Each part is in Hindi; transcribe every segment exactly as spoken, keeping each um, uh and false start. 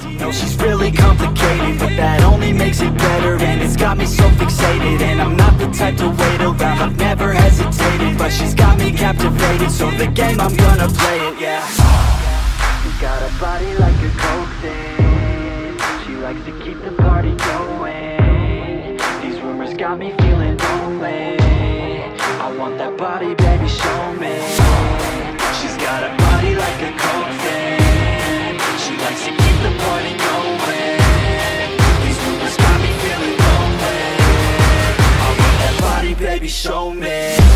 No, she's really complicated, but that only makes it better. And it's got me so fixated, and I'm not the type to wait around. I've never hesitated, but she's got me captivated. So the game, I'm gonna play it, yeah. She's got a body like a coke thing. She likes to keep the party going. These rumors got me feeling lonely. I want that body, baby, show me. She's got a body like a coke thing. She likes to keep the party going. These rumors got me feeling lonely. I want that body, baby, show me.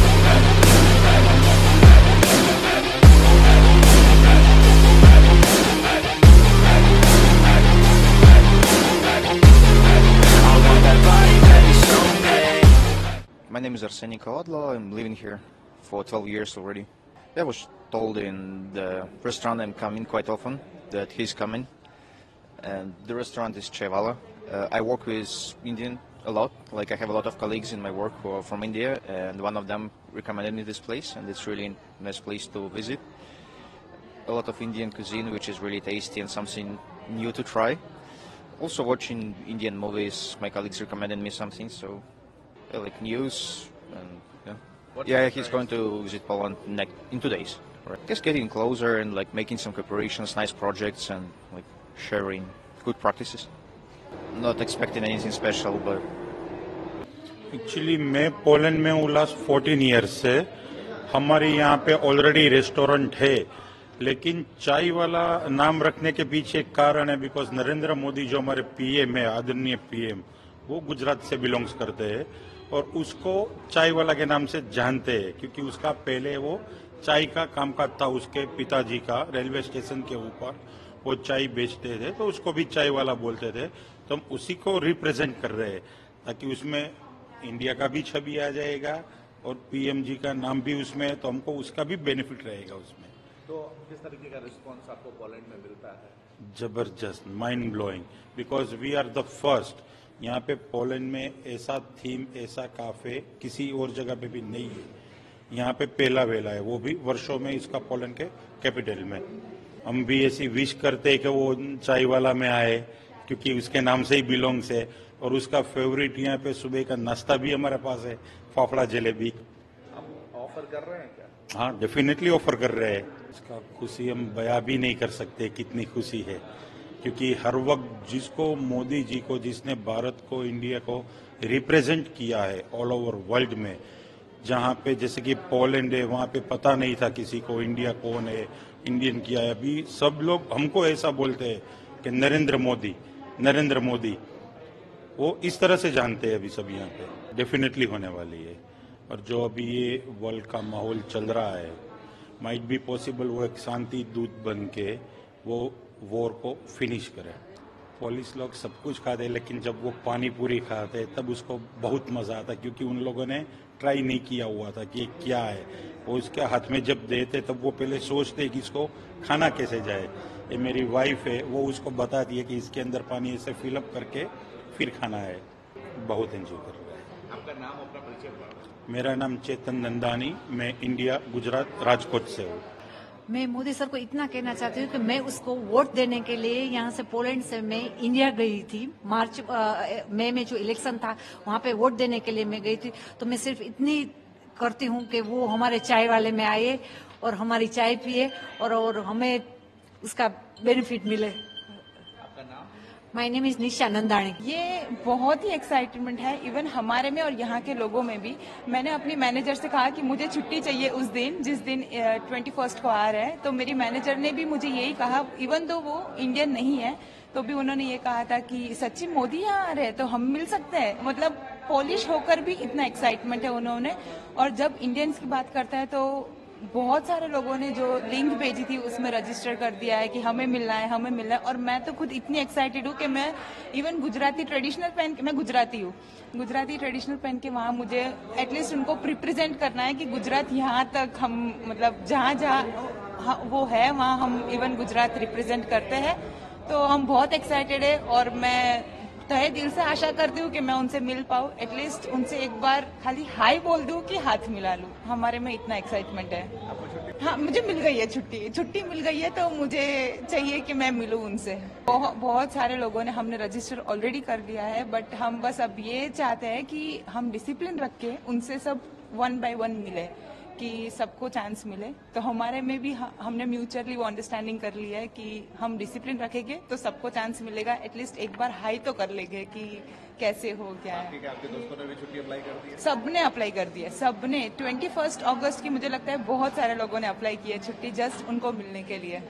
My name is Arseniy Kaladlo. I'm living here for twelve years already. I was told in the restaurant I'm coming quite often that he's coming, and the restaurant is Chaiwala. Uh, I work with Indian a lot. Like, I have a lot of colleagues in my work who are from India, and one of them recommended me this place, and it's really a nice place to visit. A lot of Indian cuisine, which is really tasty and something new to try. Also watching Indian movies, my colleagues recommended me something, so I like news, and yeah. What yeah, he's going to visit Poland next in two days. Right. Just getting closer and like making some cooperations, nice projects, and like sharing good practices. Not expecting anything special, but actually मैं पोलैंड में हूँ लास्ट फोर्टीन ईयर्स से. हमारे यहाँ पे ऑलरेडी रेस्टोरेंट है, लेकिन चाय वाला नाम रखने के पीछे एक कारण है, बिकॉज नरेंद्र मोदी जो हमारे पीएम है, आदरणीय पीएम, वो गुजरात से बिलोंग्स करते हैं और उसको चाय वाला के नाम से जानते हैं, क्योंकि उसका पहले वो चाय का कामकाज था. उसके पिताजी का रेलवे स्टेशन के ऊपर वो चाय बेचते थे, तो उसको भी चाय वाला बोलते थे. तो हम उसी को रिप्रेजेंट कर रहे हैं, ताकि उसमें इंडिया का भी छवि आ जाएगा और पीएम जी का नाम भी उसमें है, तो हमको उसका भी बेनिफिट रहेगा उसमें. तो किस तरीके का रिस्पॉन्स आपको पोलैंड में मिलता है? जबरदस्त, mind blowing, because we are the first. यहाँ पे पोलैंड में ऐसा थीम, ऐसा काफे किसी और जगह पे भी नहीं है. यहाँ पे पहला वेला है, वो भी वर्षों में इसका पोलैंड के कैपिटल में. हम भी ऐसी विश करते हैं कि वो चाय वाला में आए, क्योंकि उसके नाम से ही बिलोंग्स है. और उसका फेवरेट यहाँ पे सुबह का नाश्ता भी हमारे पास है, फाफड़ा जलेबी. आप ऑफर कर रहे हैं क्या? हाँ, डेफिनेटली ऑफर कर रहे हैं. इसका खुशी हम बयां भी नहीं कर सकते कितनी खुशी है, क्योंकि हर वक्त जिसको मोदी जी को, जिसने भारत को, इंडिया को रिप्रेजेंट किया है ऑल ओवर वर्ल्ड में, जहाँ पे जैसे कि पोलैंड है, वहाँ पे पता नहीं था किसी को इंडिया कौन है, इंडियन क्या है. अभी सब लोग हमको ऐसा बोलते हैं कि नरेंद्र मोदी, नरेंद्र मोदी, वो इस तरह से जानते हैं अभी सब यहाँ पे. डेफिनेटली होने वाली है. और जो अभी ये वर्ल्ड का माहौल चल रहा है, माइट बी पॉसिबल वो एक शांति दूत बन के वो वॉर को फिनिश करे. पुलिस लोग सब कुछ खाते, लेकिन जब वो पानी पूरी खाते तब उसको बहुत मजा आता, क्योंकि उन लोगों ने ट्राई नहीं किया हुआ था कि ये क्या है. वो उसके हाथ में जब देते तब वो पहले सोचते कि इसको खाना कैसे जाए. ये मेरी वाइफ है, वो उसको बताती है कि इसके अंदर पानी ऐसे फिलअप करके फिर खाना है. बहुत एंजॉय कर रहा है. आपका नाम, अपना परिचय बताओ. मेरा नाम चेतन नंदानी, मैं इंडिया, गुजरात, राजकोट से हूँ. मैं मोदी सर को इतना कहना चाहती हूँ कि मैं उसको वोट देने के लिए यहाँ से पोलैंड से मैं इंडिया गई थी. मार्च मई में जो इलेक्शन था वहाँ पे वोट देने के लिए मैं गई थी. तो मैं सिर्फ इतनी करती हूँ कि वो हमारे चाय वाले में आए और हमारी चाय पिए और, और हमें उसका बेनिफिट मिले. My name is Nisha Nandani. ये बहुत ही एक्साइटमेंट है, इवन हमारे में और यहाँ के लोगों में भी. मैंने अपनी मैनेजर से कहा कि मुझे छुट्टी चाहिए उस दिन जिस दिन ट्वेंटी फर्स्ट को आ रहे हैं. तो मेरी मैनेजर ने भी मुझे यही कहा, इवन दो वो इंडियन नहीं है तो भी उन्होंने ये कहा था कि सच्ची मोदी यहाँ आ रहे हैं तो हम मिल सकते हैं. मतलब पॉलिश होकर भी इतना एक्साइटमेंट है उन्होंने. और जब इंडियंस की बात करते हैं तो बहुत सारे लोगों ने जो लिंक भेजी थी उसमें रजिस्टर कर दिया है कि हमें मिलना है, हमें मिलना है. और मैं तो खुद इतनी एक्साइटेड हूँ कि मैं इवन गुजराती ट्रेडिशनल पहन के, मैं गुजराती हूँ, गुजराती ट्रेडिशनल पहन के वहाँ मुझे एटलीस्ट उनको रिप्रेजेंट करना है कि गुजरात यहाँ तक हम, मतलब जहाँ जहाँ वो है वहाँ हम इवन गुजरात रिप्रेजेंट करते हैं. तो हम बहुत एक्साइटेड है और मैं तहे दिल से आशा करती हूँ कि मैं उनसे मिल पाऊँ, एटलीस्ट उनसे एक बार खाली हाय बोल दूँ कि हाथ मिला लूँ। हमारे में इतना एक्साइटमेंट है। हाँ, मुझे मिल गई है छुट्टी छुट्टी मिल गई है, तो मुझे चाहिए कि मैं मिलूँ उनसे। बहुत बहुत सारे लोगों ने हमने रजिस्टर ऑलरेडी कर लिया है, बट हम बस अब ये चाहते हैं कि हम डिसिप्लिन रख के उनसे सब वन बाय वन मिले, कि सबको चांस मिले। तो हमारे में भी हमने म्यूचुअली वो अंडरस्टैंडिंग कर लिया है कि हम डिसिप्लिन रखेंगे तो सबको चांस मिलेगा। एटलीस्ट एक बार हाई तो कर लेंगे कि कैसे हो, क्या है। आपके, आपके दोस्तों ने भी छुट्टी अप्लाई कर दी है? सबने अप्लाई कर दी है, सबने। ट्वेंटी फर्स्ट अगस्त की मुझे लगता है बहुत सारे लोगों ने अप्लाई की है छुट्टी, जस्ट उनको मिलने के लिए।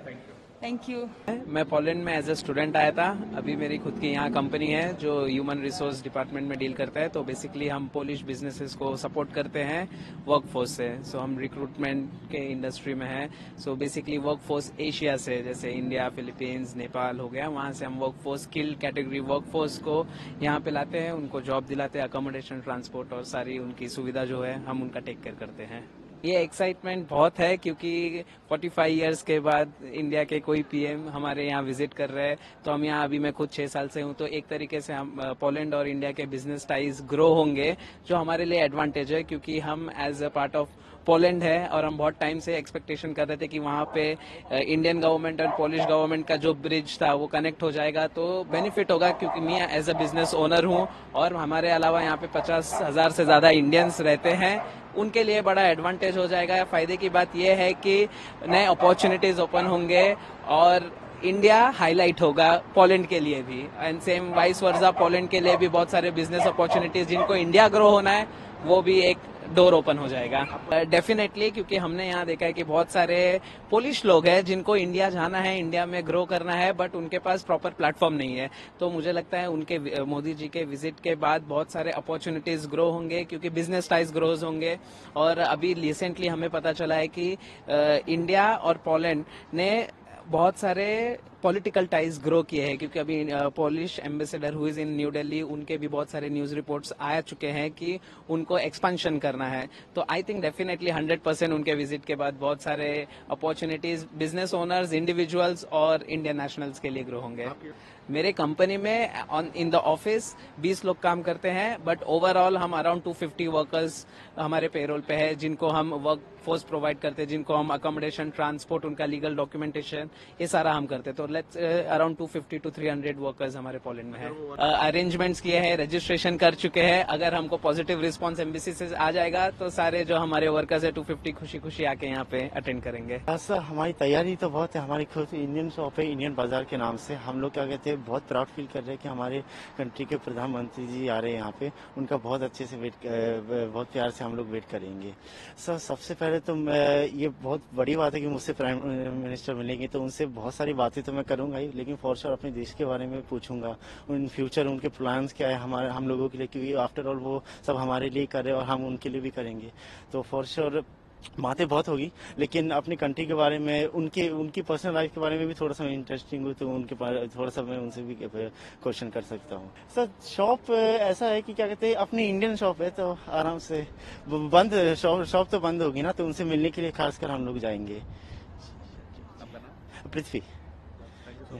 Thank you. मैं पोलैंड में एज ए स्टूडेंट आया था। अभी मेरी खुद की यहाँ कंपनी है जो ह्यूमन रिसोर्स डिपार्टमेंट में डील करता है। तो बेसिकली हम पोलिश बिजनेसेस को सपोर्ट करते हैं वर्कफोर्स से। सो so, हम रिक्रूटमेंट के इंडस्ट्री में हैं। सो बेसिकली वर्कफोर्स एशिया से, जैसे इंडिया, फिलीपींस, नेपाल हो गया, वहाँ से हम वर्कफोर्स, स्किल्ड कैटेगरी वर्कफोर्स को यहाँ पे लाते हैं, उनको जॉब दिलाते हैं, अकोमोडेशन, ट्रांसपोर्ट और सारी उनकी सुविधा जो है हम उनका टेक केयर करते हैं। ये एक्साइटमेंट बहुत है क्योंकि पैंतालीस इयर्स के बाद इंडिया के कोई पीएम हमारे यहाँ विजिट कर रहे हैं। तो हम यहाँ, अभी मैं खुद छह साल से हूँ, तो एक तरीके से हम पोलैंड और इंडिया के बिजनेस टाइज ग्रो होंगे, जो हमारे लिए एडवांटेज है क्योंकि हम as a part of Poland है और हम बहुत टाइम से एक्सपेक्टेशन कर रहे थे कि वहाँ पे इंडियन गवर्नमेंट और पोलिश गवर्नमेंट का जो ब्रिज था वो कनेक्ट हो जाएगा तो बेनिफिट होगा। क्योंकि मैं एज अ बिजनेस ओनर हूँ और हमारे अलावा यहाँ पे पचास हजार से ज्यादा इंडियंस रहते हैं, उनके लिए बड़ा एडवांटेज हो जाएगा। फायदे की बात यह है कि नए अपॉर्चुनिटीज ओपन होंगे और इंडिया हाईलाइट होगा पोलैंड के लिए भी, and same vice versa Poland के लिए भी बहुत सारे बिजनेस अपॉर्चुनिटीज जिनको इंडिया ग्रो होना है वो भी एक डोर ओपन हो जाएगा डेफिनेटली। क्योंकि हमने यहाँ देखा है कि बहुत सारे पोलिश लोग हैं जिनको इंडिया जाना है, इंडिया में ग्रो करना है, बट उनके पास प्रॉपर प्लेटफॉर्म नहीं है। तो मुझे लगता है उनके, मोदी जी के विजिट के बाद बहुत सारे अपॉर्चुनिटीज ग्रो होंगे क्योंकि बिजनेस टाइज ग्रोज होंगे। और अभी रिसेंटली हमें पता चला है कि इंडिया और पोलैंड ने बहुत सारे पॉलिटिकल टाइज ग्रो किए हैं क्योंकि अभी Polish ambassador who is in New Delhi, उनके भी बहुत सारे न्यूज रिपोर्ट्स आ चुके हैं कि उनको एक्सपेंशन करना है। तो I think definitely hundred percent उनके विजिट के बाद बहुत सारे अपॉर्चुनिटीज बिजनेस ओनर्स, इंडिविजुअल्स और इंडियन नेशनल्स के लिए ग्रो होंगे। मेरे कंपनी में ऑन इन द ऑफिस बीस लोग काम करते हैं, बट ओवरऑल हम अराउंड टू फिफ्टी वर्कर्स हमारे पेरोल पे है जिनको हम वर्क फोर्स प्रोवाइड करते हैं, जिनको हम अकोमोडेशन, ट्रांसपोर्ट, उनका लीगल डॉक्यूमेंटेशन, ये सारा हम करते हैं। तो let's around two fifty to three hundred workers हमारे पोलैंड में है। अरेंजमेंट्स किए हैं, रजिस्ट्रेशन कर चुके हैं। अगर हमको पॉजिटिव रिस्पॉन्स एम्बेसी से आ जाएगा तो सारे जो हमारे वर्कर्स है टू फिफ्टी खुशी खुशी आके यहाँ पे अटेंड करेंगे। सर हमारी तैयारी तो बहुत है। हमारी खुद इंडियन शॉप है, इंडियन बाजार के नाम से। हम लोग क्या कहते हैं, बहुत प्राउड फील कर रहे हैं कि हमारे कंट्री के प्रधानमंत्री जी आ रहे हैं यहाँ पे। उनका बहुत अच्छे से वेट, बहुत प्यार से हम लोग वेट करेंगे। सर सबसे पहले तो ये बहुत बड़ी बात है कि मुझसे प्राइम मिनिस्टर मिलेंगे, तो उनसे बहुत सारी बातें तो मैं करूंगा ही, लेकिन फॉर श्योर अपने देश के बारे में पूछूंगा, उन फ्यूचर उनके प्लान्स क्या है हमारे हम लोगों के लिए, क्योंकि आफ्टर ऑल वो सब हमारे लिए कर रहे हैं और हम उनके लिए भी करेंगे। तो फॉर श्योर बातें बहुत होगी, लेकिन अपनी कंट्री के बारे में, उनके उनकी पर्सनल लाइफ के बारे में भी थोड़ा सा इंटरेस्टिंग हो तो उनके थोड़ा सा मैं उनसे भी क्वेश्चन कर सकता हूँ। सर शॉप ऐसा है कि क्या कहते हैं, अपनी इंडियन शॉप है तो आराम से बंद, शॉप शॉप तो बंद होगी ना, तो उनसे मिलने के लिए खासकर हम लोग जाएंगे। पृथ्वी।